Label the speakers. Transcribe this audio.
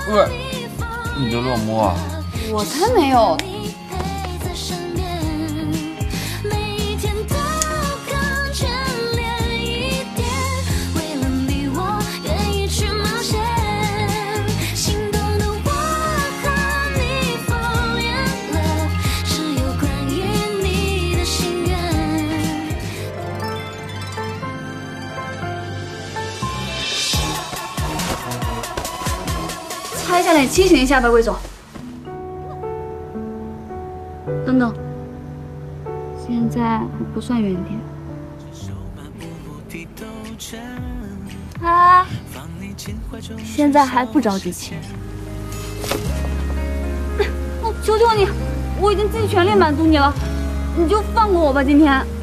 Speaker 1: 你就乱摸啊？
Speaker 2: 我才没有。擦一下脸，清醒一下吧，魏总。等等，现在还不算原点。啊，现在还不着急亲。我求求你，我已经尽全力满足你了，你就放过我吧，今天。